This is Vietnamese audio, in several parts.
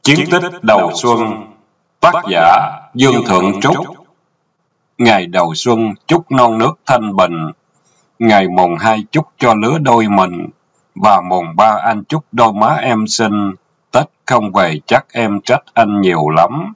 Chiến tích đầu xuân. Tác giả Dương Thượng Trúc. Ngày đầu xuân chúc non nước thanh bình, ngày mùng 2 chúc cho lứa đôi mình, và mùng 3 anh chúc đôi má em xinh, Tết không về chắc em trách anh nhiều lắm.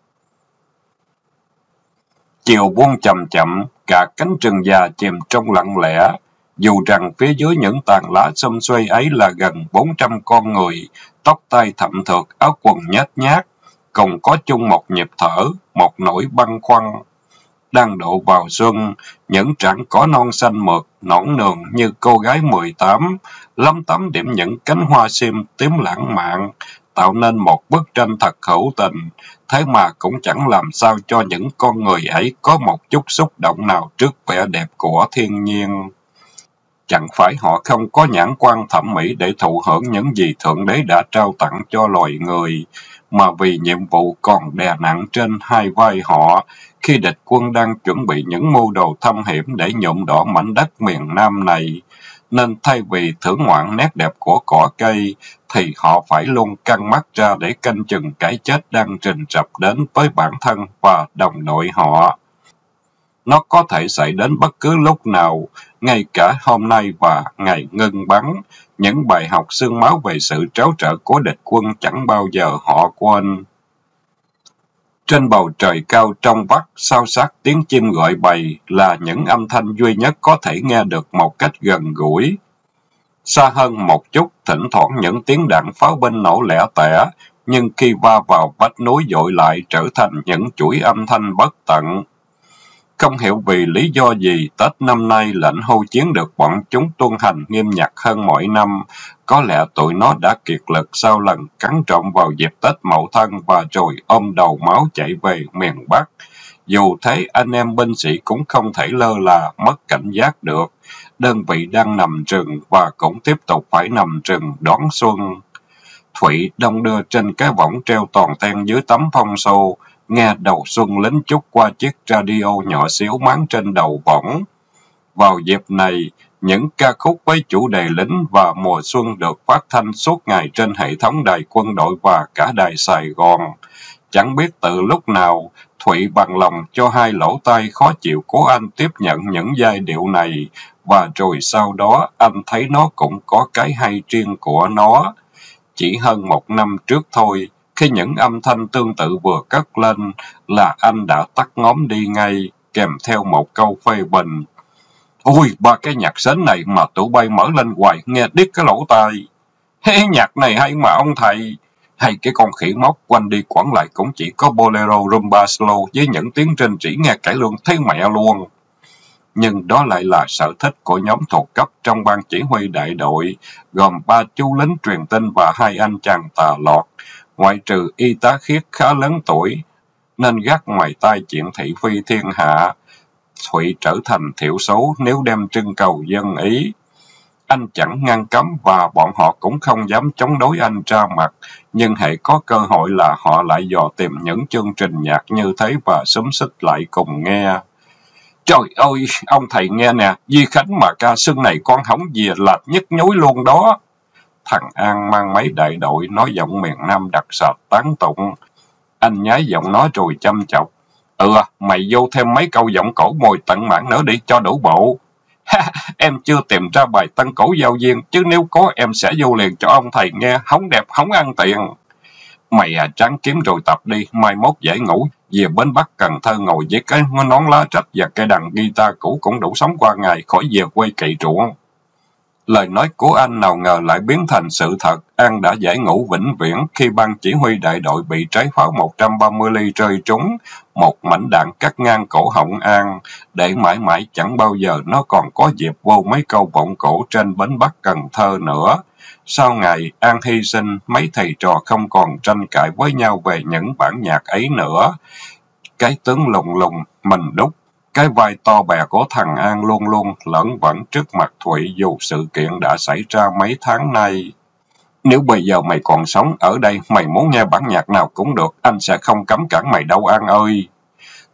Chiều buông chậm chậm, cả cánh rừng già chìm trong lặng lẽ, dù rằng phía dưới những tàn lá xum xuê ấy là gần 400 con người, tóc tai thậm thượt, áo quần nhét nhát, cùng có chung một nhịp thở, một nỗi băn khoăn. Đang độ vào xuân, những trảng cỏ non xanh mượt, nõn nường như cô gái 18, lấm tấm điểm những cánh hoa sim tím lãng mạn, tạo nên một bức tranh thật hữu tình, thế mà cũng chẳng làm sao cho những con người ấy có một chút xúc động nào trước vẻ đẹp của thiên nhiên. Chẳng phải họ không có nhãn quan thẩm mỹ để thụ hưởng những gì Thượng Đế đã trao tặng cho loài người, mà vì nhiệm vụ còn đè nặng trên hai vai họ, khi địch quân đang chuẩn bị những mưu đồ thâm hiểm để nhuộm đỏ mảnh đất miền Nam này, nên thay vì thưởng ngoạn nét đẹp của cỏ cây, thì họ phải luôn căng mắt ra để canh chừng cái chết đang rình rập đến với bản thân và đồng đội họ. Nó có thể xảy đến bất cứ lúc nào, ngay cả hôm nay và ngày ngưng bắn. Những bài học xương máu về sự tráo trở của địch quân chẳng bao giờ họ quên. Trên bầu trời cao trong vắt, sao sát tiếng chim gọi bầy là những âm thanh duy nhất có thể nghe được một cách gần gũi. Xa hơn một chút, thỉnh thoảng những tiếng đạn pháo binh nổ lẻ tẻ, nhưng khi va vào vách núi dội lại trở thành những chuỗi âm thanh bất tận. Không hiểu vì lý do gì, Tết năm nay lệnh hô chiến được bọn chúng tuân hành nghiêm ngặt hơn mọi năm. Có lẽ tụi nó đã kiệt lực sau lần cắn trộm vào dịp Tết Mậu Thân và rồi ôm đầu máu chạy về miền Bắc. Dù thế, anh em binh sĩ cũng không thể lơ là, mất cảnh giác được. Đơn vị đang nằm rừng và cũng tiếp tục phải nằm rừng đón xuân. Thụy đong đưa trên cái võng treo toàn ten dưới tấm phong sô, nghe đầu xuân lính chúc qua chiếc radio nhỏ xíu máng trên đầu võng. Vào dịp này, những ca khúc với chủ đề lính và mùa xuân được phát thanh suốt ngày trên hệ thống đài quân đội và cả đài Sài Gòn. Chẳng biết từ lúc nào, Thụy bằng lòng cho hai lỗ tai khó chịu của anh tiếp nhận những giai điệu này, và rồi sau đó anh thấy nó cũng có cái hay riêng của nó. Chỉ hơn một năm trước thôi, khi những âm thanh tương tự vừa cất lên là anh đã tắt ngóm đi ngay, kèm theo một câu phê bình. Ôi, ba cái nhạc sến này mà tụi bay mở lên hoài, nghe điếc cái lỗ tai. Hey, nhạc này hay mà ông thầy. Hay cái con khỉ móc quanh đi quẩn lại cũng chỉ có bolero rumba slow với những tiếng rên rỉ nghe cải lương thấy mẹ luôn. Nhưng đó lại là sở thích của nhóm thuộc cấp trong ban chỉ huy đại đội, gồm 3 chú lính truyền tin và 2 anh chàng tà lọt. Ngoại trừ y tá Khiết khá lớn tuổi, nên gác ngoài tai chuyện thị phi thiên hạ, Thụy trở thành thiểu số nếu đem trưng cầu dân ý. Anh chẳng ngăn cấm và bọn họ cũng không dám chống đối anh ra mặt, nhưng hễ có cơ hội là họ lại dò tìm những chương trình nhạc như thế và xúm xít lại cùng nghe. Trời ơi, ông thầy nghe nè, Di Khánh mà ca xuân này con hổng về lệch nhức nhối luôn đó. Thằng An mang máy đại đội nói giọng miền Nam đặc sệt tán tụng. Anh nhái giọng nó rồi chăm chọc. Mày vô thêm mấy câu giọng cổ mồi tận mãn nữa đi cho đủ bộ. Em chưa tìm ra bài tân cổ giao duyên, chứ nếu có em sẽ vô liền cho ông thầy nghe, hổng đẹp, hổng ăn tiền. Mày tráng kiếm rồi tập đi, mai mốt dễ ngủ. Về bến Bắc Cần Thơ ngồi với cái nón lá trách và cây đàn guitar cũ cũng đủ sống qua ngày, khỏi về quê cày ruộng. Lời nói của anh nào ngờ lại biến thành sự thật. An đã giải ngũ vĩnh viễn khi ban chỉ huy đại đội bị trái pháo 130 ly rơi trúng. Một mảnh đạn cắt ngang cổ họng An, để mãi mãi chẳng bao giờ nó còn có dịp vô mấy câu vọng cổ trên bến Bắc Cần Thơ nữa. Sau ngày An hy sinh, mấy thầy trò không còn tranh cãi với nhau về những bản nhạc ấy nữa. Cái tướng lùng lùng, mình đúc, cái vai to bè của thằng An luôn luôn lởn vởn trước mặt Thụy dù sự kiện đã xảy ra mấy tháng nay. Nếu bây giờ mày còn sống ở đây, mày muốn nghe bản nhạc nào cũng được, anh sẽ không cấm cản mày đâu An ơi.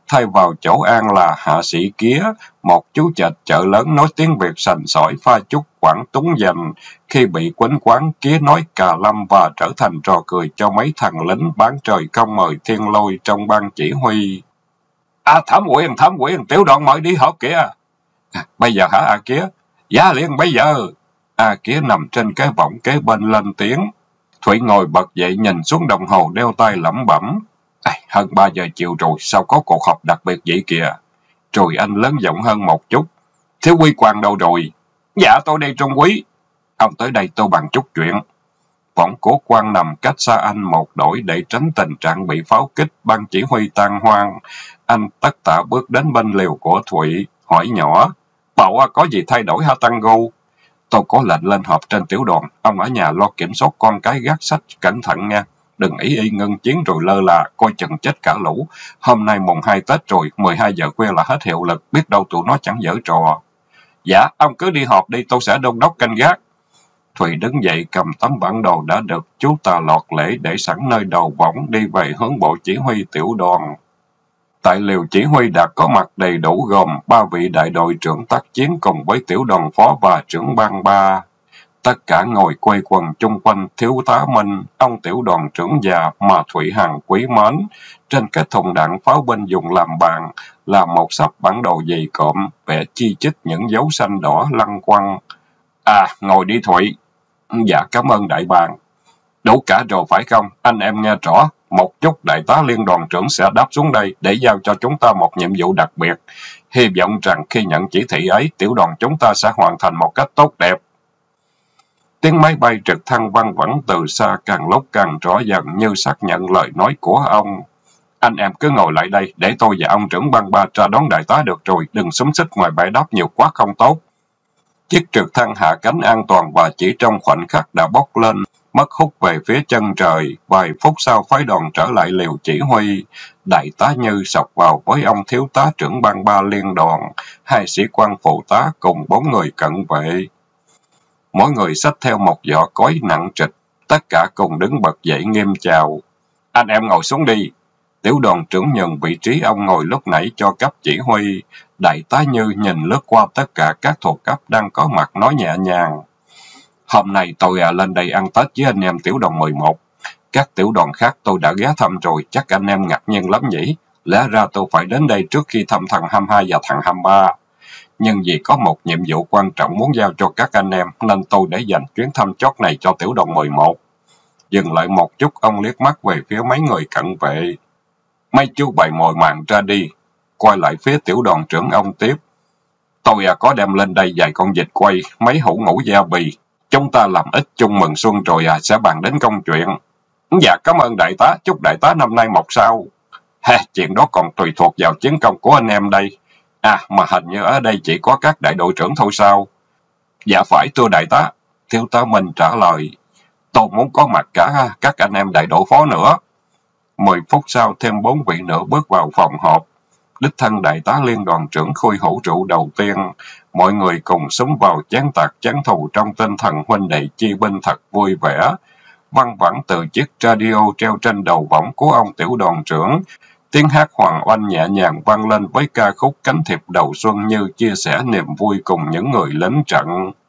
thay vào chỗ An là hạ sĩ Kía, một chú chệch chợ lớn nói tiếng Việt sành sỏi pha chút Quảng Túng dành. Khi bị quýnh quán, Kía nói cà lâm và trở thành trò cười cho mấy thằng lính bán trời không mời thiên lôi trong ban chỉ huy. Thẩm quyền, tiểu đoàn mời đi họp kìa. Bây giờ hả Kía? Dạ liền bây giờ. Kía nằm trên cái võng kế bên lên tiếng. Thủy ngồi bật dậy nhìn xuống đồng hồ đeo tay lẩm bẩm. Hơn 3 giờ chiều rồi, sao có cuộc họp đặc biệt vậy kìa? Rồi anh lớn giọng hơn một chút. Thiếu quý quan đâu rồi? Dạ tôi đây Trung quý. Ông tới đây tôi bàn chút chuyện. Võng của quan nằm cách xa anh một đổi để tránh tình trạng bị pháo kích, ban chỉ huy tan hoang. Anh tất tả bước đến bên liều của Thụy, hỏi nhỏ. Bộ có gì thay đổi hả Tango? Tôi có lệnh lên họp trên tiểu đoàn, ông ở nhà lo kiểm soát con cái gác sách cẩn thận nha. Đừng ý y ngưng chiến rồi lơ là, coi chừng chết cả lũ. Hôm nay mùng 2 Tết rồi, 12 giờ khuya là hết hiệu lực, biết đâu tụi nó chẳng giở trò. Dạ, ông cứ đi họp đi, tôi sẽ đôn đốc canh gác. Thùy đứng dậy cầm tấm bản đồ đã được chú ta lọt lễ để sẵn nơi đầu võng đi về hướng bộ chỉ huy tiểu đoàn. Tại liều chỉ huy đã có mặt đầy đủ gồm 3 vị đại đội trưởng tác chiến cùng với tiểu đoàn phó và trưởng ban 3. Tất cả ngồi quay quần chung quanh thiếu tá Minh, ông tiểu đoàn trưởng già mà Thụy Hằng quý mến. Trên cái thùng đạn pháo binh dùng làm bàn là một sắp bản đồ dày cộm, vẽ chi chít những dấu xanh đỏ lăng quăng. Ngồi đi Thụy. Dạ cảm ơn đại bàng. Đủ cả rồi phải không? Anh em nghe rõ. Một chút đại tá liên đoàn trưởng sẽ đáp xuống đây để giao cho chúng ta một nhiệm vụ đặc biệt. Hy vọng rằng khi nhận chỉ thị ấy, tiểu đoàn chúng ta sẽ hoàn thành một cách tốt đẹp. Tiếng máy bay trực thăng văng vẳng từ xa càng lúc càng rõ dần như xác nhận lời nói của ông. Anh em cứ ngồi lại đây để tôi và ông trưởng ban 3 ra đón đại tá được rồi, đừng xúm xích ngoài bãi đáp nhiều quá không tốt. Chiếc trực thăng hạ cánh an toàn và chỉ trong khoảnh khắc đã bốc lên, mất hút về phía chân trời. Vài phút sau phái đoàn trở lại liều chỉ huy. Đại tá Như sọc vào với ông thiếu tá trưởng ban 3 liên đoàn, 2 sĩ quan phụ tá cùng 4 người cận vệ. Mỗi người xách theo một giỏ cối nặng trịch, tất cả cùng đứng bật dậy nghiêm chào. Anh em ngồi xuống đi. Tiểu đoàn trưởng nhường vị trí ông ngồi lúc nãy cho cấp chỉ huy. Đại tá Như nhìn lướt qua tất cả các thuộc cấp đang có mặt nói nhẹ nhàng. Hôm nay tôi lên đây ăn Tết với anh em tiểu đoàn 11. Các tiểu đoàn khác tôi đã ghé thăm rồi, chắc anh em ngạc nhiên lắm nhỉ. Lẽ ra tôi phải đến đây trước khi thăm thằng 22 và thằng 23. Nhưng vì có một nhiệm vụ quan trọng muốn giao cho các anh em, nên tôi để dành chuyến thăm chót này cho tiểu đoàn 11. Dừng lại một chút, ông liếc mắt về phía mấy người cận vệ. Mấy chú bày mồi màn ra đi. Quay lại phía tiểu đoàn trưởng ông tiếp. Tôi có đem lên đây vài con vịt quay, mấy hũ ngũ gia bì. Chúng ta làm ít chung mừng xuân rồi sẽ bàn đến công chuyện. Dạ cảm ơn đại tá, chúc đại tá năm nay mọc sao. Chuyện đó còn tùy thuộc vào chiến công của anh em đây. Mà hình như ở đây chỉ có các đại đội trưởng thôi sao? Dạ phải thưa đại tá. Thiếu tá Minh trả lời. Tôi muốn có mặt cả các anh em đại đội phó nữa. 10 phút sau thêm 4 vị nữa bước vào phòng họp. Đích thân đại tá liên đoàn trưởng khui hũ rượu đầu tiên. Mọi người cùng xúm vào chén tạc chén thù trong tinh thần huynh đệ chi binh thật vui vẻ. Văng vẳng từ chiếc radio treo trên đầu võng của ông tiểu đoàn trưởng. Tiếng hát hoàng oanh nhẹ nhàng vang lên với ca khúc Cánh thiệp đầu xuân như chia sẻ niềm vui cùng những người lính trận.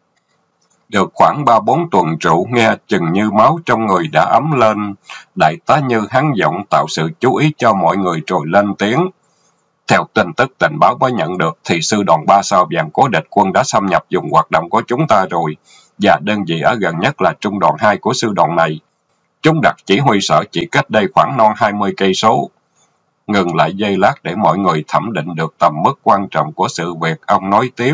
Được khoảng 3-4 tuần rượu nghe chừng như máu trong người đã ấm lên. Đại tá Như hắn giọng tạo sự chú ý cho mọi người rồi lên tiếng. Theo tin tức tình báo mới nhận được thì sư đoàn 3 sao vàng của địch quân đã xâm nhập vùng hoạt động của chúng ta rồi. Và đơn vị ở gần nhất là trung đoàn 2 của sư đoàn này. Chúng đặt chỉ huy sở chỉ cách đây khoảng non 20 cây số. Ngừng lại giây lát để mọi người thẩm định được tầm mức quan trọng của sự việc, ông nói tiếp.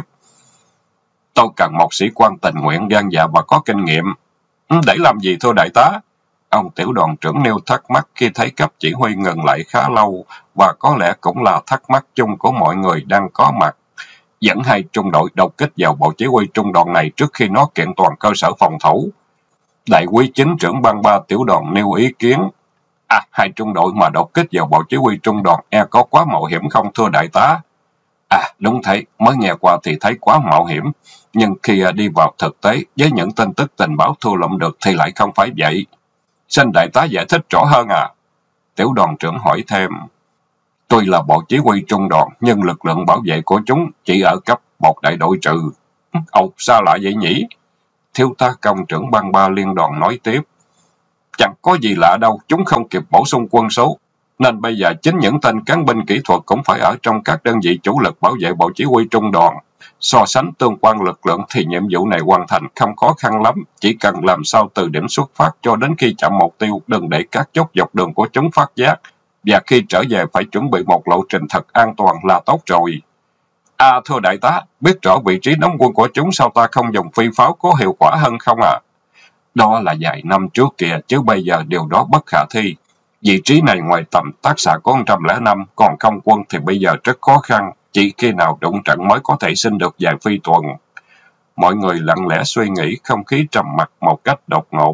Tôi cần một sĩ quan tình nguyện gan dạ và có kinh nghiệm. Để làm gì thưa đại tá? Ông tiểu đoàn trưởng nêu thắc mắc khi thấy cấp chỉ huy ngừng lại khá lâu, và có lẽ cũng là thắc mắc chung của mọi người đang có mặt. Dẫn 2 trung đội đột kích vào bộ chỉ huy trung đoàn này trước khi nó kiện toàn cơ sở phòng thủ. Đại úy chính trưởng ban 3 tiểu đoàn nêu ý kiến. 2 trung đội mà đột kích vào bộ chỉ huy trung đoàn có quá mạo hiểm không thưa đại tá? Đúng thế, mới nghe qua thì thấy quá mạo hiểm. Nhưng khi đi vào thực tế, với những tin tức tình báo thu lượm được thì lại không phải vậy. Xin đại tá giải thích rõ hơn Tiểu đoàn trưởng hỏi thêm. Tuy là bộ chỉ huy trung đoàn, nhưng lực lượng bảo vệ của chúng chỉ ở cấp một đại đội trừ. Ồ, sao lại vậy nhỉ? Thiếu tá công trưởng bang 3 liên đoàn nói tiếp. Chẳng có gì lạ đâu, chúng không kịp bổ sung quân số. Nên bây giờ chính những tên cán binh kỹ thuật cũng phải ở trong các đơn vị chủ lực bảo vệ bộ chỉ huy trung đoàn. So sánh tương quan lực lượng thì nhiệm vụ này hoàn thành không khó khăn lắm, chỉ cần làm sao từ điểm xuất phát cho đến khi chạm mục tiêu, đừng để các chốt dọc đường của chúng phát giác. Và khi trở về phải chuẩn bị một lộ trình thật an toàn là tốt rồi. À thưa đại tá, biết rõ vị trí đóng quân của chúng sao ta không dùng phi pháo có hiệu quả hơn không ạ? Đó là vài năm trước kìa, chứ bây giờ điều đó bất khả thi. Vị trí này ngoài tầm tác xạ có 105, còn không quân thì bây giờ rất khó khăn, chỉ khi nào đụng trận mới có thể xin được vài phi tuần. Mọi người lặng lẽ suy nghĩ, không khí trầm mặc một cách đột ngột.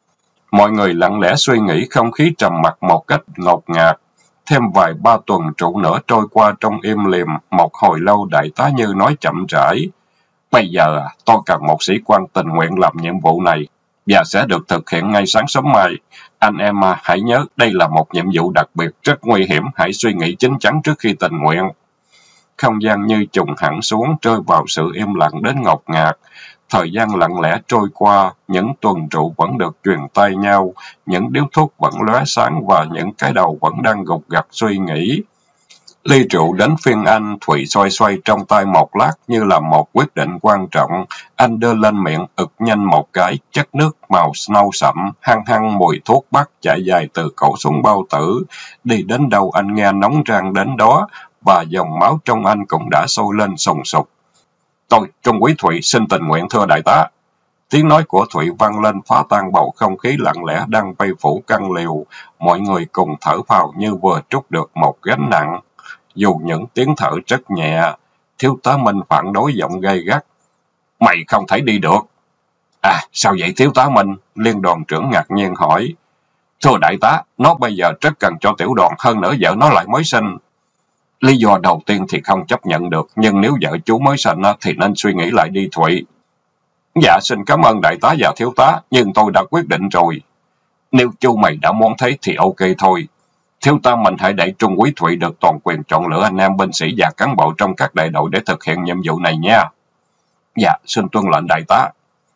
Ngột ngạt. Thêm vài ba tuần trụ nữa trôi qua trong im lìm, một hồi lâu đại tá Như nói chậm rãi. Bây giờ tôi cần một sĩ quan tình nguyện làm nhiệm vụ này, và sẽ được thực hiện ngay sáng sớm mai. Anh em hãy nhớ, đây là một nhiệm vụ đặc biệt, rất nguy hiểm, hãy suy nghĩ chín chắn trước khi tình nguyện. Không gian như trùng hẳn xuống, rơi vào sự im lặng đến ngột ngạt. Thời gian lặng lẽ trôi qua, những tuần trụ vẫn được truyền tay nhau, những điếu thuốc vẫn lóe sáng và những cái đầu vẫn đang gục gặt suy nghĩ. Ly rượu đến phiên anh, Thụy xoay xoay trong tay một lát như là một quyết định quan trọng. Anh đưa lên miệng, ực nhanh một cái, chất nước màu nâu sậm, hăng hăng mùi thuốc bắc chạy dài từ cổ xuống bao tử. Đi đến đâu anh nghe nóng rang đến đó, và dòng máu trong anh cũng đã sôi lên sùng sục. Tôi, Trung úy Thụy, xin tình nguyện thưa đại tá. Tiếng nói của Thụy vang lên phá tan bầu không khí lặng lẽ đang vây phủ căn liều. Mọi người cùng thở phào như vừa trút được một gánh nặng. Dù những tiếng thở rất nhẹ, thiếu tá Minh phản đối giọng gay gắt. Mày không thể đi được. À, sao vậy thiếu tá Minh? Liên đoàn trưởng ngạc nhiên hỏi. Thưa đại tá, nó bây giờ rất cần cho tiểu đoàn, hơn nữa vợ nó lại mới sinh. Lý do đầu tiên thì không chấp nhận được, nhưng nếu vợ chú mới sinh thì nên suy nghĩ lại đi Thụy. Dạ, xin cảm ơn đại tá và thiếu tá, nhưng tôi đã quyết định rồi. Nếu chú mày đã muốn thấy thì ok thôi. Thiếu tá mình hãy để Trung úy Thụy được toàn quyền chọn lựa anh em binh sĩ và cán bộ trong các đại đội để thực hiện nhiệm vụ này nha. Dạ, xin tuân lệnh đại tá.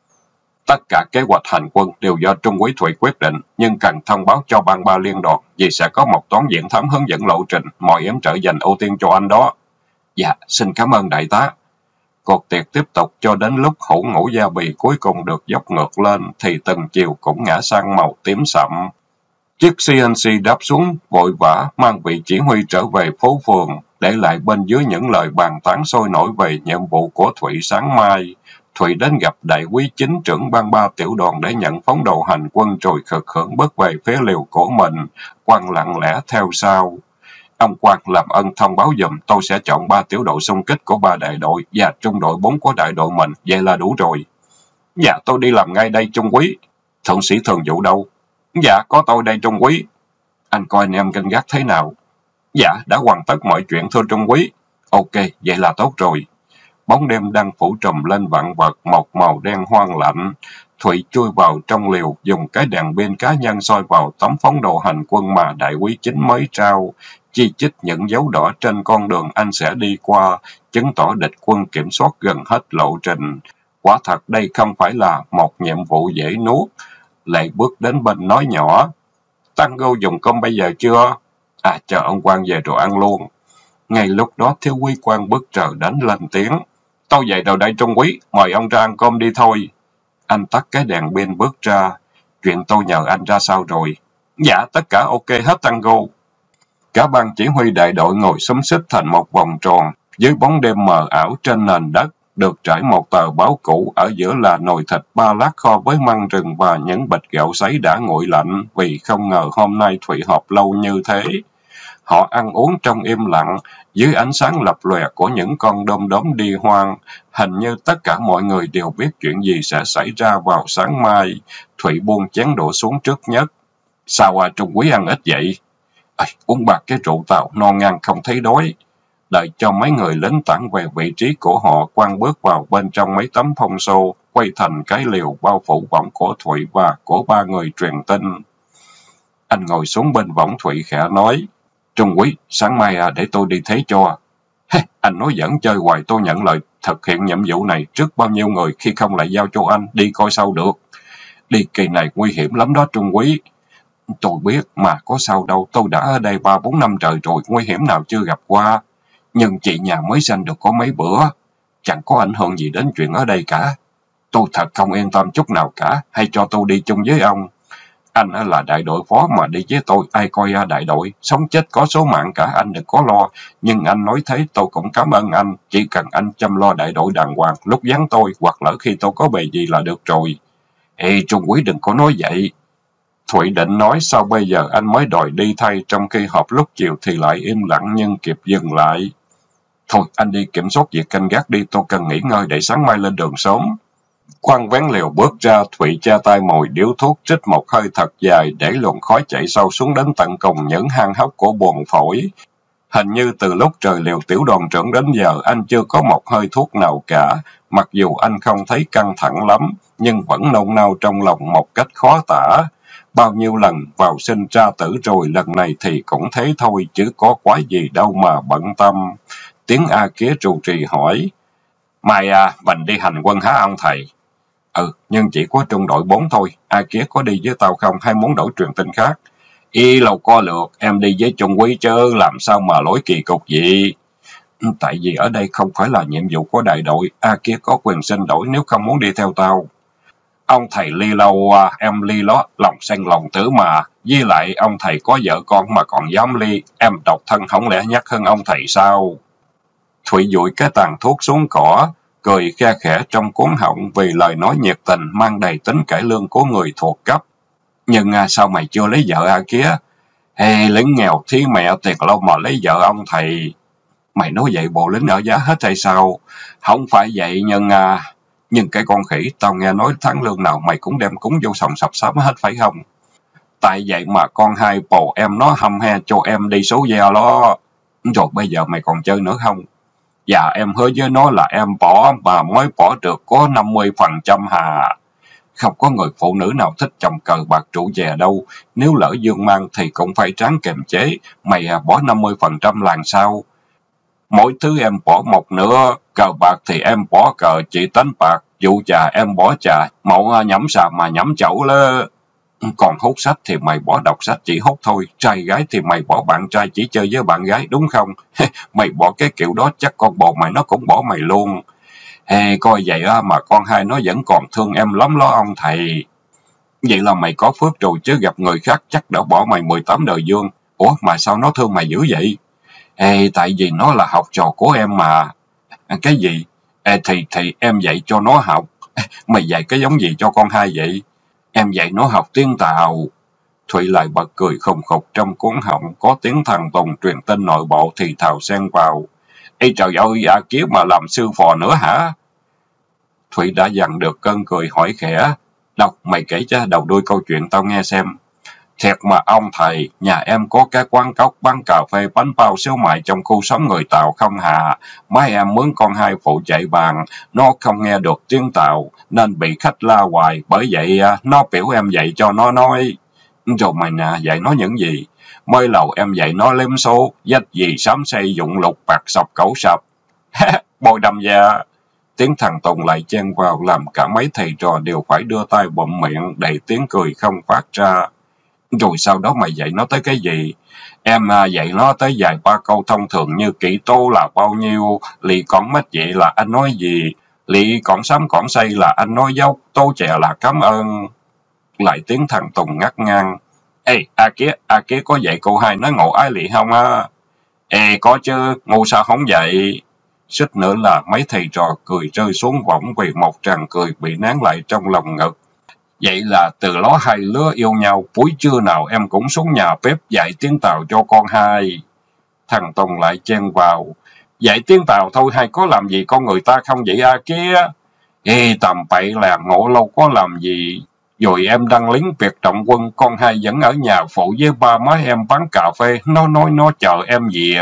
Tất cả kế hoạch hành quân đều do Trung úy Thụy quyết định, nhưng cần thông báo cho ban 3 liên đoàn, vì sẽ có một toán diện thám hướng dẫn lộ trình, mọi yểm trợ dành ưu tiên cho anh đó. Dạ, xin cảm ơn đại tá. Cuộc tiệc tiếp tục cho đến lúc hũ ngũ gia bì cuối cùng được dốc ngược lên, thì từng chiều cũng ngã sang màu tím sậm. Chiếc CNC đáp xuống vội vã, mang vị chỉ huy trở về phố phường, để lại bên dưới những lời bàn tán sôi nổi về nhiệm vụ của Thụy sáng mai. Thụy đến gặp đại úy chính trưởng ban 3 tiểu đoàn để nhận phóng đồ hành quân rồi khực khưởng bước về phía liều của mình. Quang lặng lẽ theo sau. Ông Quang làm ơn thông báo giùm, tôi sẽ chọn 3 tiểu đội xung kích của 3 đại đội và trung đội 4 của đại đội mình, vậy là đủ rồi. Dạ, tôi đi làm ngay đây Trung úy. Thượng sĩ thường vụ đâu? Dạ, có tôi đây Trung úy. Anh coi anh em canh gác thế nào? Dạ, đã hoàn tất mọi chuyện thưa Trung úy. Ok, vậy là tốt rồi. Bóng đêm đang phủ trùm lên vạn vật, một màu đen hoang lạnh. Thụy chui vào trong liều, dùng cái đèn pin cá nhân soi vào tấm phóng đồ hành quân mà đại úy chính mới trao, chi chít những dấu đỏ trên con đường anh sẽ đi qua, chứng tỏ địch quân kiểm soát gần hết lộ trình. Quả thật đây không phải là một nhiệm vụ dễ nuốt. Lệ bước đến bên nói nhỏ. Tango dùng cơm bây giờ chưa? À, chờ ông Quang về rồi ăn luôn. Ngay lúc đó thiếu úy Quang bước trời đánh lên tiếng. Tôi về rồi đây Trung úy, mời ông ra ăn cơm đi thôi. Anh tắt cái đèn pin bước ra. Chuyện tôi nhờ anh ra sao rồi? Dạ, tất cả ok hết Tango. Cả ban chỉ huy đại đội ngồi xúm xít thành một vòng tròn, dưới bóng đêm mờ ảo trên nền đất, được trải một tờ báo cũ, ở giữa là nồi thịt 3 lát kho với măng rừng và những bịch gạo sấy đã nguội lạnh, vì không ngờ hôm nay Thụy họp lâu như thế. Họ ăn uống trong im lặng, dưới ánh sáng lập lòe của những con đom đóm đi hoang. Hình như tất cả mọi người đều biết chuyện gì sẽ xảy ra vào sáng mai. Thụy buông chén đổ xuống trước nhất. Sao Trung úy ăn ít vậy? Uống bạc cái rượu tàu, no ngang không thấy đói. Đợi cho mấy người lính tản về vị trí của họ, Quang bước vào bên trong mấy tấm phong xô, quay thành cái liều bao phủ võng của Thụy và của 3 người truyền tin. Anh ngồi xuống bên võng Thụy khẽ nói. Trung Quý, sáng mai để tôi đi thế cho. Anh nói giỡn chơi hoài, tôi nhận lời thực hiện nhiệm vụ này trước bao nhiêu người, khi không lại giao cho anh, đi coi sao được. Đi kỳ này nguy hiểm lắm đó Trung Quý. Tôi biết mà có sao đâu, tôi đã ở đây 3-4 năm trời rồi, nguy hiểm nào chưa gặp qua. Nhưng chị nhà mới sanh được có mấy bữa, chẳng có ảnh hưởng gì đến chuyện ở đây cả. Tôi thật không yên tâm chút nào cả, hay cho tôi đi chung với ông. Anh là đại đội phó mà đi với tôi, ai coi đại đội, sống chết có số mạng cả, anh đừng có lo. Nhưng anh nói thế tôi cũng cảm ơn anh, chỉ cần anh chăm lo đại đội đàng hoàng, lúc vắng tôi, hoặc lỡ khi tôi có bề gì là được rồi. Ê, Trung Quý đừng có nói vậy. Thụy định nói sao bây giờ anh mới đòi đi thay, trong khi họp lúc chiều thì lại im lặng nhưng kịp dừng lại. Thôi, anh đi kiểm soát việc canh gác đi, tôi cần nghỉ ngơi để sáng mai lên đường sớm. Quang vén liều bước ra, Thụy cha tay mồi điếu thuốc, trích một hơi thật dài, để luồng khói chạy sâu xuống đến tận cùng những hang hốc của buồng phổi. Hình như từ lúc trời liều tiểu đoàn trưởng đến giờ, anh chưa có một hơi thuốc nào cả. Mặc dù anh không thấy căng thẳng lắm, nhưng vẫn nôn nao trong lòng một cách khó tả. Bao nhiêu lần vào sinh ra tử rồi, lần này thì cũng thế thôi, chứ có quái gì đâu mà bận tâm. Tiếng A Kía trụ trì hỏi, mai mình đi hành quân hả ông thầy? Nhưng chỉ có trung đội 4 thôi, A Kía có đi với tao không, hay muốn đổi truyền tin khác? Y lâu co lược, em đi với Trung Quý chứ, làm sao mà lối kỳ cục gì? Tại vì ở đây không phải là nhiệm vụ của đại đội, A Kía có quyền xin đổi nếu không muốn đi theo tao. Ông thầy ly lâu, em ly lót, lòng xanh lòng tử mà. Với lại ông thầy có vợ con mà còn dám ly, em độc thân không lẽ nhắc hơn ông thầy sao? Thụy dụi cái tàn thuốc xuống cỏ, cười khe khẽ trong cuốn họng vì lời nói nhiệt tình mang đầy tính cải lương của người thuộc cấp. Nhưng sao mày chưa lấy vợ A Kía? Ê, lính nghèo thí mẹ tiền lâu mà lấy vợ ông thầy. Mày nói vậy bộ lính ở giá hết hay sao? Không phải vậy nhưng cái con khỉ, tao nghe nói tháng lương nào mày cũng đem cúng vô sòng sập sám hết phải không? Tại vậy mà con hai bồ em nó hăm he cho em đi số ve đó. Rồi bây giờ mày còn chơi nữa không? Dạ em hứa với nó là em bỏ mà mới bỏ được có 50% hà. Không có người phụ nữ nào thích chồng cờ bạc trụ chè đâu. Nếu lỡ dương mang thì cũng phải ráng kiềm chế. Mày bỏ 50% làm sao? Mỗi thứ em bỏ một nửa. Cờ bạc thì em bỏ cờ, chị đánh bạc. Vụ trà em bỏ trà. Mậu nhẩm xà mà nhẩm chậu lơ. Còn hút sách thì mày bỏ đọc sách chỉ hút thôi. Trai gái thì mày bỏ bạn trai chỉ chơi với bạn gái, đúng không? Mày bỏ cái kiểu đó chắc con bồ mày nó cũng bỏ mày luôn. Coi vậy mà con hai nó vẫn còn thương em lắm đó ông thầy. Vậy là mày có phước rồi chứ, gặp người khác chắc đã bỏ mày 18 đời dương. Ủa mà sao nó thương mày dữ vậy? Tại vì nó là học trò của em mà. Cái gì? Thì em dạy cho nó học. Mày dạy cái giống gì cho con hai vậy? Em dạy nó học tiếng Tàu. Thụy lại bật cười khùng khục, trong cuốn họng có tiếng thằng Tùng truyền tin nội bộ thì thào xen vào. Ê trời ơi, A Kía mà làm sư phò nữa hả? Thụy đã dằn được cơn cười hỏi khẽ. Đâu, mày kể cho đầu đuôi câu chuyện tao nghe xem. Thiệt mà ông thầy, nhà em có cái quán cóc bán cà phê bánh bao xíu mại trong khu sống người Tàu không hà. Mấy em mướn con hai phụ chạy bàn, nó không nghe được tiếng Tàu nên bị khách la hoài, bởi vậy nó biểu em dạy cho nó nói. Rồi mày nè, dạy nó những gì? Mới đầu em dạy nó đếm số, dách gì sám xây dụng lục bạc sọc cẩu sập. Bôi đâm da. Tiếng thằng Tùng lại chen vào làm cả mấy thầy trò đều phải đưa tay bụm miệng để tiếng cười không phát ra. Rồi sau đó mày dạy nó tới cái gì? Em dạy nó tới vài ba câu thông thường như kỹ tố là bao nhiêu, lì con mất vậy là anh nói gì, lì con sám con xây là anh nói dốc, tô chè là cảm ơn. Lại tiếng thằng Tùng ngắt ngang. Ê, A Kía có dạy cô hai nói ngộ ái lì không á? Có chứ, ngu sao không vậy? Suýt nữa là mấy thầy trò cười rơi xuống võng vì một tràng cười bị nén lại trong lòng ngực. Vậy là từ đó hai lứa yêu nhau, buổi trưa nào em cũng xuống nhà bếp dạy tiếng Tàu cho con hai. Thằng Tùng lại chen vào. Dạy tiếng Tàu thôi hay có làm gì con người ta không vậy A Kía? Tầm bậy là ngộ lâu có làm gì. Rồi em đăng lính biệt động quân, con hai vẫn ở nhà phụ với ba má em bán cà phê, nó nói nó chờ em về.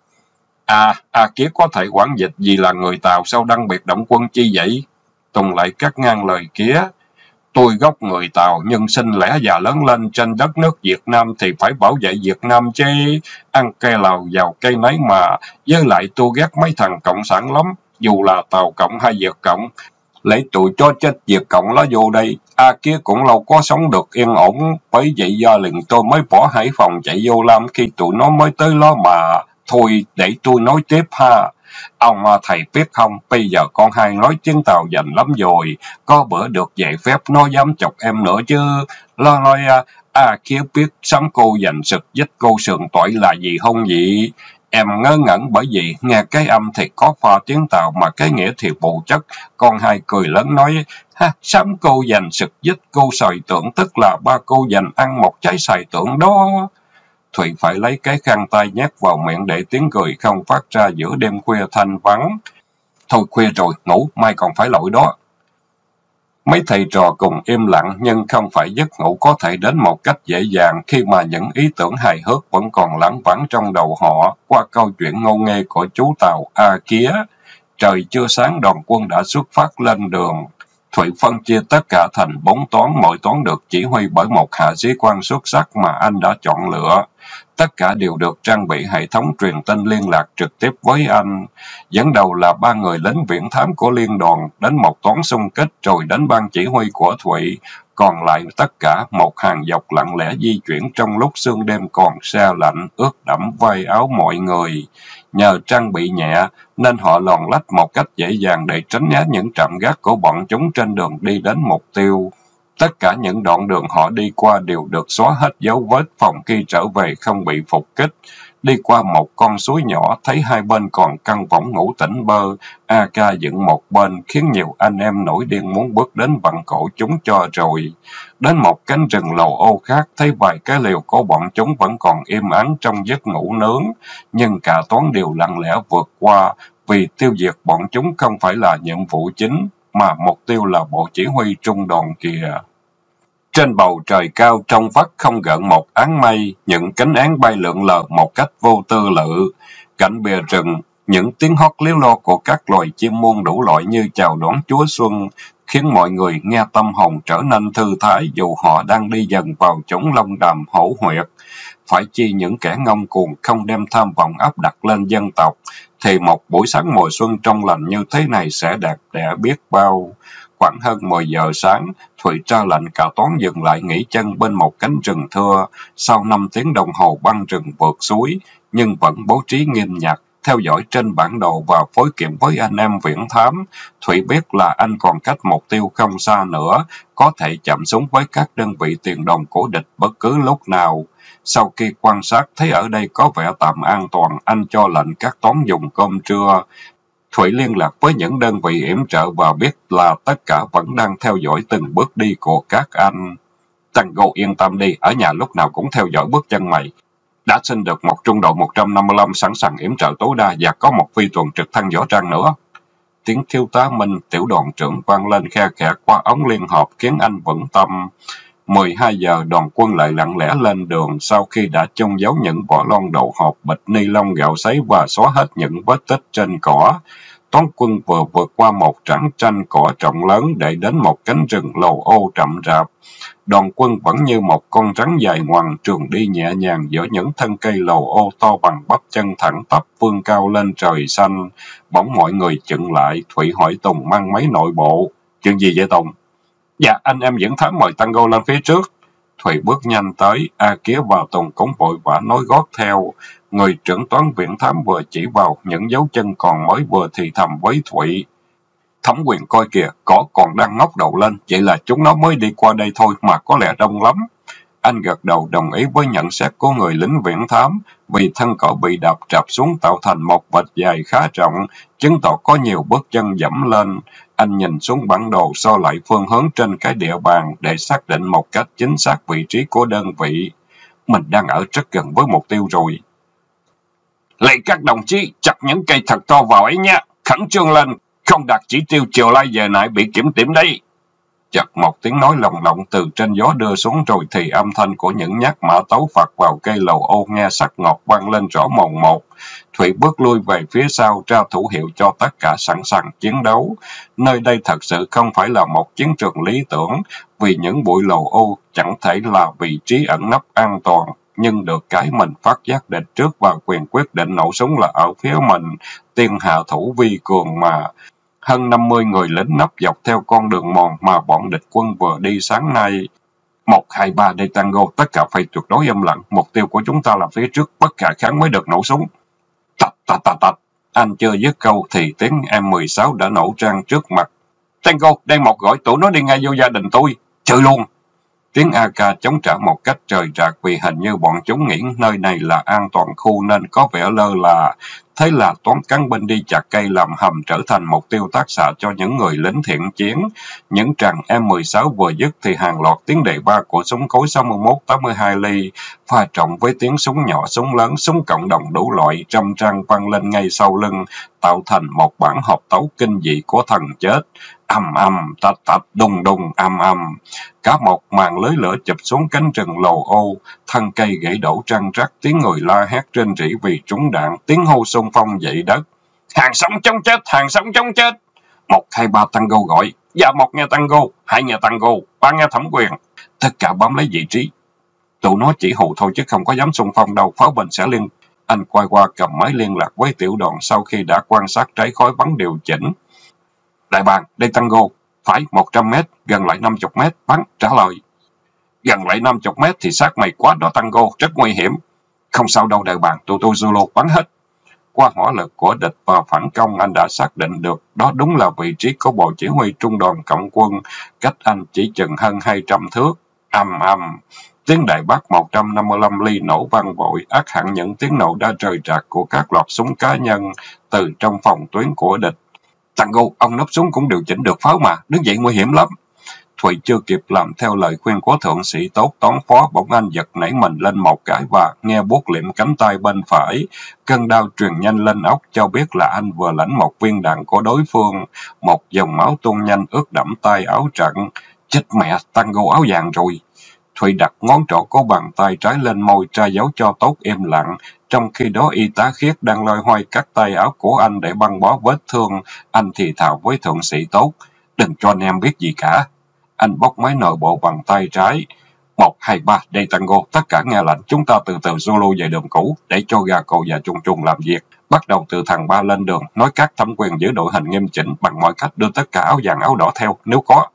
A Kía có thể quản dịch vì là người Tàu, sao đăng biệt động quân chi vậy? Tùng lại cắt ngang lời Kía. Tôi gốc người Tàu nhưng sinh lẻ và lớn lên trên đất nước Việt Nam thì phải bảo vệ Việt Nam chứ. Ăn cây lào vào cây nấy mà. Với lại tôi ghét mấy thằng cộng sản lắm. Dù là Tàu Cộng hay Việt Cộng. Lấy tụi chó chết Việt Cộng lá vô đây. Kia cũng lâu có sống được yên ổn. Bởi vậy do liền tôi mới bỏ Hải Phòng chạy vô Lam khi tụi nó mới tới đó mà. Thôi để tôi nói tiếp ha. Ông thầy biết không, bây giờ con hai nói tiếng Tàu dành lắm rồi, có bữa được dạy phép nó dám chọc em nữa chứ. Lo nói, kia biết sắm cô dành sực dích cô sườn tội là gì không vậy? Em ngớ ngẩn bởi vì nghe cái âm thì có pha tiếng Tàu mà cái nghĩa thì bù chất. Con hai cười lớn nói, sắm cô dành sực dích cô sòi tưởng tức là ba cô dành ăn một trái sòi tưởng đó. Thụy phải lấy cái khăn tay nhét vào miệng để tiếng cười không phát ra giữa đêm khuya thanh vắng. Thôi khuya rồi, ngủ, mai còn phải lội đó. Mấy thầy trò cùng im lặng nhưng không phải giấc ngủ có thể đến một cách dễ dàng khi mà những ý tưởng hài hước vẫn còn lảng vảng trong đầu họ qua câu chuyện ngô nghê của chú Tàu kia. Trời chưa sáng đoàn quân đã xuất phát lên đường. Thụy phân chia tất cả thành 4 toán, mỗi toán được chỉ huy bởi một hạ sĩ quan xuất sắc mà anh đã chọn lựa. Tất cả đều được trang bị hệ thống truyền tin liên lạc trực tiếp với anh. Dẫn đầu là 3 người lính viễn thám của liên đoàn, đến một toán xung kích rồi đến ban chỉ huy của Thụy. Còn lại tất cả một hàng dọc lặng lẽ di chuyển trong lúc sương đêm còn se lạnh, ướt đẫm vai áo mọi người. Nhờ trang bị nhẹ nên họ lòn lách một cách dễ dàng để tránh né những trạm gác của bọn chúng trên đường đi đến mục tiêu. Tất cả những đoạn đường họ đi qua đều được xóa hết dấu vết phòng khi trở về không bị phục kích. Đi qua một con suối nhỏ, thấy hai bên còn căng võng ngủ tỉnh bơ, AK dựng một bên, khiến nhiều anh em nổi điên muốn bước đến vặn cổ chúng cho rồi. Đến một cánh rừng lầu ô khác, thấy vài cái liều của bọn chúng vẫn còn im ắng trong giấc ngủ nướng, nhưng cả toán đều lặng lẽ vượt qua, vì tiêu diệt bọn chúng không phải là nhiệm vụ chính, mà mục tiêu là bộ chỉ huy trung đoàn kìa. Trên bầu trời cao trong vắt không gợn một áng mây, những cánh án bay lượn lờ một cách vô tư lự. Cạnh bìa rừng, những tiếng hót líu lo của các loài chim muôn đủ loại như chào đón Chúa Xuân, khiến mọi người nghe tâm hồn trở nên thư thái dù họ đang đi dần vào chốn long đàm hổ huyệt. Phải chi những kẻ ngông cuồng không đem tham vọng áp đặt lên dân tộc, thì một buổi sáng mùa xuân trong lành như thế này sẽ đẹp đẽ biết bao. Khoảng hơn 10 giờ sáng, Thụy ra lệnh cả toán dừng lại nghỉ chân bên một cánh rừng thưa, sau 5 tiếng đồng hồ băng rừng vượt suối, nhưng vẫn bố trí nghiêm ngặt, theo dõi trên bản đồ và phối kiểm với anh em viễn thám. Thụy biết là anh còn cách mục tiêu không xa nữa, có thể chạm súng với các đơn vị tiền đồn của địch bất cứ lúc nào. Sau khi quan sát thấy ở đây có vẻ tạm an toàn, anh cho lệnh các toán dùng cơm trưa. Thụy liên lạc với những đơn vị yểm trợ và biết là tất cả vẫn đang theo dõi từng bước đi của các anh. Tango yên tâm đi, ở nhà lúc nào cũng theo dõi bước chân mày. Đã xin được một trung đội 155 sẵn sàng yểm trợ tối đa và có một phi tuần trực thăng võ trang nữa. Tiếng thiếu tá Minh, tiểu đoàn trưởng vang lên khe khẽ qua ống liên hợp khiến anh vững tâm. 12 giờ đoàn quân lại lặng lẽ lên đường sau khi đã chôn giấu những vỏ lon đậu hộp, bịch ni lông gạo sấy và xóa hết những vết tích trên cỏ. Toán quân vừa vượt qua một trảng tranh cỏ rộng lớn để đến một cánh rừng lầu ô rậm rạp. Đoàn quân vẫn như một con rắn dài ngoằng trường đi nhẹ nhàng giữa những thân cây lầu ô to bằng bắp chân thẳng tắp vươn cao lên trời xanh. Bỗng mọi người chững lại, Thụy hỏi Tùng mang máy nội bộ. Chuyện gì vậy Tùng? Dạ, anh em dẫn thám mời Tango lên phía trước. Thụy bước nhanh tới, Kia và Tùng cũng vội vã nối gót theo. Người trưởng toán viễn thám vừa chỉ vào những dấu chân còn mới vừa thì thầm với Thụy. Thẩm quyền coi kìa, cỏ còn đang ngóc đầu lên, vậy là chúng nó mới đi qua đây thôi mà có lẽ đông lắm. Anh gật đầu đồng ý với nhận xét của người lính viễn thám, vì thân cỏ bị đạp trạp xuống tạo thành một vệt dài khá rộng, chứng tỏ có nhiều bước chân dẫm lên. Anh nhìn xuống bản đồ so lại phương hướng trên cái địa bàn để xác định một cách chính xác vị trí của đơn vị. Mình đang ở rất gần với mục tiêu rồi. Lạy các đồng chí, chặt những cây thật to vào ấy nha, khẩn trương lên, không đạt chỉ tiêu chiều lai giờ nãy bị kiểm điểm đây. Chợt một tiếng nói lồng lộng từ trên gió đưa xuống, rồi thì âm thanh của những nhát mã tấu phạt vào cây lầu ô nghe sắc ngọt vang lên rõ mồn một. Thủy bước lui về phía sau, ra thủ hiệu cho tất cả sẵn sàng chiến đấu. Nơi đây thật sự không phải là một chiến trường lý tưởng, vì những bụi lầu ô chẳng thể là vị trí ẩn nấp an toàn. Nhưng được cái mình phát giác địch trước và quyền quyết định nổ súng là ở phía mình. Tiên hạ thủ vi cường mà. Hơn 50 người lính nấp dọc theo con đường mòn mà bọn địch quân vừa đi sáng nay. 1, 2, 3 đây Tango, tất cả phải tuyệt đối im lặng. Mục tiêu của chúng ta là phía trước, bất khả kháng mới được nổ súng. Tạch, tạch, tạch, tạch. Anh chưa dứt câu thì tiếng M16 đã nổ trang trước mặt. Tango, đây một gọi tụi nó đi ngay vô gia đình tôi. Chơi luôn. Tiếng AK chống trả một cách trời rạc vì hình như bọn chúng nghĩ nơi này là an toàn khu nên có vẻ lơ là. Thế là toán cán binh đi chặt cây làm hầm trở thành mục tiêu tác xạ cho những người lính thiện chiến. Những tràng M16 vừa dứt thì hàng loạt tiếng đề ba của súng cối 61-82 ly pha trộn với tiếng súng nhỏ, súng lớn, súng cộng đồng đủ loại trăm trang vang lên ngay sau lưng, tạo thành một bản hợp tấu kinh dị của thần chết. Ầm ầm, tạch tạch, đùng đùng, ầm ầm. Cả một màn lưới lửa chụp xuống cánh rừng lồ ô, thân cây gãy đổ trăng trắc, tiếng người la hét rên rỉ vì trúng đạn, tiếng hô xung phong dậy đất. Hàng sống chống chết, hàng sống chống chết. 1, 2, 3 Tango gọi. Dạ 1 nghe Tango, 2 nghe Tango, 3 nghe Thẩm Quyền. Tất cả bám lấy vị trí. Tụi nó chỉ hù thôi chứ không có dám xung phong đâu, pháo binh sẽ liên. Anh quay qua cầm máy liên lạc với tiểu đoàn sau khi đã quan sát trái khói bắn điều chỉnh. Đại bàng, đây Tango, phải 100 mét, gần lại 50 mét, bắn, trả lời. Gần lại 50 mét thì sát mày quá đó Tango, rất nguy hiểm. Không sao đâu đại bàng, tụi tôi Zulu bắn hết. Qua hỏa lực của địch và phản công, anh đã xác định được đó đúng là vị trí của bộ chỉ huy trung đoàn cộng quân, cách anh chỉ chừng hơn 200 thước. Ầm ầm, tiếng đại bác 155 ly nổ vang vội, ác hẳn những tiếng nổ đã rời rạc của các loạt súng cá nhân từ trong phòng tuyến của địch. Tango, ông nấp súng cũng điều chỉnh được pháo mà, đứng dậy nguy hiểm lắm. Thụy chưa kịp làm theo lời khuyên của thượng sĩ tốt toán phó, bỗng anh giật nảy mình lên một cái và nghe buốt liệm cánh tay bên phải. Cơn đau truyền nhanh lên óc cho biết là anh vừa lãnh một viên đạn của đối phương. Một dòng máu tuôn nhanh ướt đẫm tay áo trận. Chết mẹ, Tango áo vàng rồi. Thụy đặt ngón trỏ của bàn tay trái lên môi ra dấu cho tốt im lặng. Trong khi đó y tá Khiết đang loay hoay cắt tay áo của anh để băng bó vết thương. Anh thì thào với thượng sĩ tốt. Đừng cho anh em biết gì cả. Anh bóc máy nội bộ bằng tay trái. 1, 2, 3, đây Tango, tất cả nghe lệnh, chúng ta từ từ Zulu về đường cũ, để cho gà cồ và trùng trùng làm việc. Bắt đầu từ thằng Ba lên đường, nói các thẩm quyền giữ đội hình nghiêm chỉnh, bằng mọi cách đưa tất cả áo vàng áo đỏ theo, nếu có.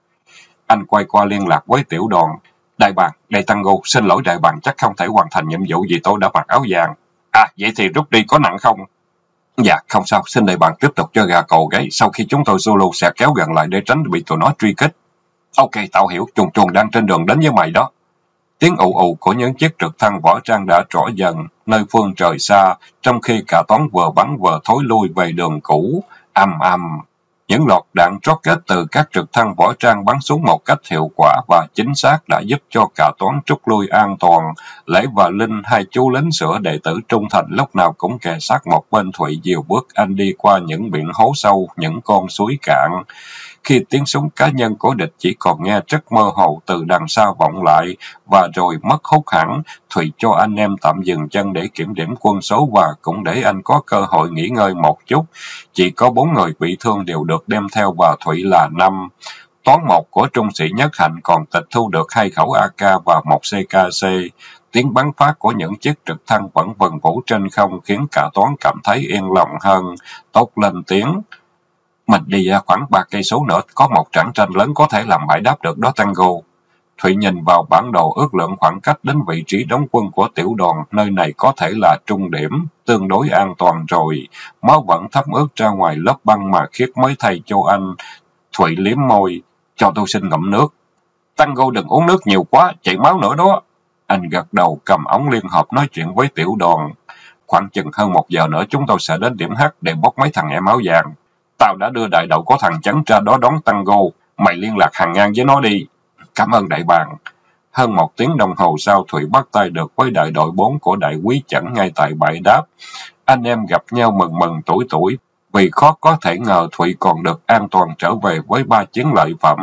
Anh quay qua liên lạc với tiểu đoàn. Đại bàng, đây Tango, xin lỗi đại bàng, chắc không thể hoàn thành nhiệm vụ vì tôi đã mặc áo vàng. À, vậy thì rút đi có nặng không? Dạ, không sao, xin đại bàng tiếp tục cho gà cồ gáy, sau khi chúng tôi Zulu sẽ kéo gần lại để tránh bị tụi nó truy kích. Ok, tao hiểu, trùng trùng đang trên đường đến với mày đó. Tiếng ù ù của những chiếc trực thăng võ trang đã rõ dần, nơi phương trời xa, trong khi cả toán vừa bắn vừa thối lui về đường cũ. Ầm ầm, những loạt đạn rocket từ các trực thăng võ trang bắn xuống một cách hiệu quả và chính xác đã giúp cho cả toán rút lui an toàn. Lễ và Linh, hai chú lính sữa đệ tử trung thành lúc nào cũng kề sát một bên Thụy dìu bước anh đi qua những biển hố sâu, những con suối cạn. Khi tiếng súng cá nhân của địch chỉ còn nghe rất mơ hồ từ đằng xa vọng lại, và rồi mất hút hẳn, Thụy cho anh em tạm dừng chân để kiểm điểm quân số và cũng để anh có cơ hội nghỉ ngơi một chút. Chỉ có 4 người bị thương đều được đem theo và Thụy là 5. Toán 1 của trung sĩ Nhất Hạnh còn tịch thu được 2 khẩu AK và 1 CKC. Tiếng bắn phát của những chiếc trực thăng vẫn vần vũ trên không khiến cả toán cảm thấy yên lòng hơn. Tốt lên tiếng. Mình đi ra khoảng 3 cây số nữa, có một trận tranh lớn có thể làm bãi đáp được đó Tango. Thụy nhìn vào bản đồ ước lượng khoảng cách đến vị trí đóng quân của tiểu đoàn, nơi này có thể là trung điểm, tương đối an toàn rồi. Máu vẫn thấm ướt ra ngoài lớp băng mà Khiết mới thay cho anh. Thụy liếm môi, cho tôi xin ngậm nước. Tango đừng uống nước nhiều quá, chảy máu nữa đó. Anh gật đầu cầm ống liên hợp nói chuyện với tiểu đoàn. Khoảng chừng hơn 1 giờ nữa chúng tôi sẽ đến điểm H để bóc mấy thằng em áo vàng. Tao đã đưa đại đội có thằng trắng ra đó đón Tango. Mày liên lạc hàng ngang với nó đi. Cảm ơn đại bàng. Hơn 1 tiếng đồng hồ sau, Thụy bắt tay được với đại đội 4 của đại quý Chẩn ngay tại bãi đáp. Anh em gặp nhau mừng mừng tuổi tuổi, vì khó có thể ngờ Thụy còn được an toàn trở về với 3 chiến lợi phẩm.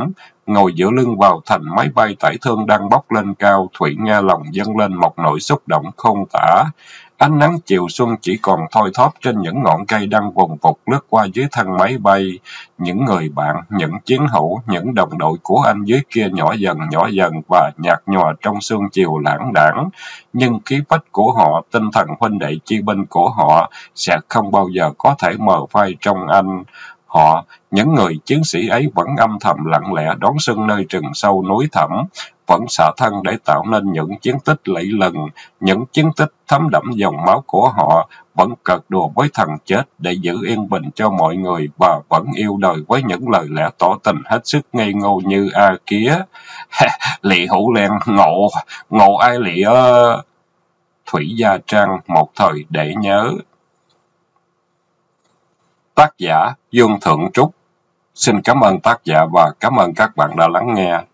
ngồi dựa lưng vào thành máy bay tải thương đang bốc lên cao, Thụy nghe lòng dâng lên một nỗi xúc động không tả. Ánh nắng chiều xuân chỉ còn thoi thóp trên những ngọn cây đang vùn vụt lướt qua dưới thân máy bay. Những người bạn, những chiến hữu, những đồng đội của anh dưới kia nhỏ dần và nhạt nhòa trong sương chiều lãng đãng. Nhưng khí phách của họ, tinh thần huynh đệ chi binh của họ sẽ không bao giờ có thể mờ phai trong anh. Họ, những người chiến sĩ ấy vẫn âm thầm lặng lẽ đón xuân nơi rừng sâu núi thẳm, vẫn xả thân để tạo nên những chiến tích lẫy lừng, những chiến tích thấm đẫm dòng máu của họ, vẫn cợt đùa với thần chết để giữ yên bình cho mọi người và vẫn yêu đời với những lời lẽ tỏ tình hết sức ngây ngô như A Kía. Lị Hữu Len ngộ ai lịa Thủy Gia Trang một thời để nhớ. Tác giả Dương Thượng Trúc. Xin cảm ơn tác giả và cảm ơn các bạn đã lắng nghe.